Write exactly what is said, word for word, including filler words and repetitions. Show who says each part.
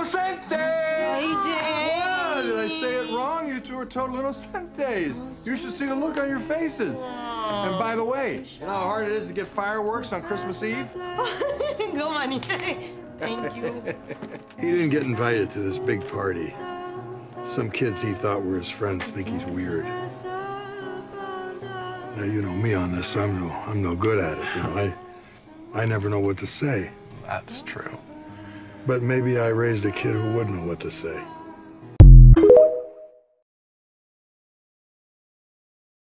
Speaker 1: inocentes!
Speaker 2: Hey, Jay!
Speaker 1: What? Did I say it wrong? You two are total inocentes. You should see the look on your faces.
Speaker 2: Aww.
Speaker 1: And by the way, you know how hard it is to get fireworks on Christmas Eve?
Speaker 2: Come on. Thank you.
Speaker 3: He didn't get invited to this big party. Some kids he thought were his friends think he's weird. Now, you know me on this. I'm no, I'm no good at it, you know. I, I never know what to say.
Speaker 4: That's true.
Speaker 3: But maybe I raised a kid who would know what to say.